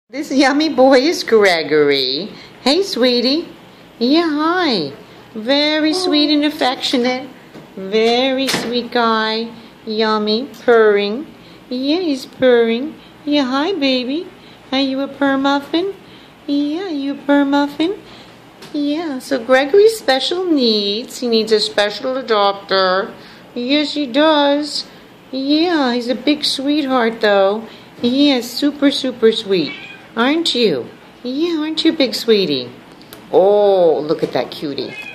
This yummy boy is Gregory. Hey, sweetie. Yeah, hi. Very sweet and affectionate. Very sweet guy. Yummy. Purring. Yeah, he's purring. Yeah, hi, baby. Are you a purr muffin? Yeah, you a purr muffin? Yeah, so Gregory's special needs. He needs a special adopter. Yes, he does. Yeah, he's a big sweetheart, though. Yeah, super, super sweet. Aren't you? Yeah, aren't you, big sweetie? Oh, look at that cutie.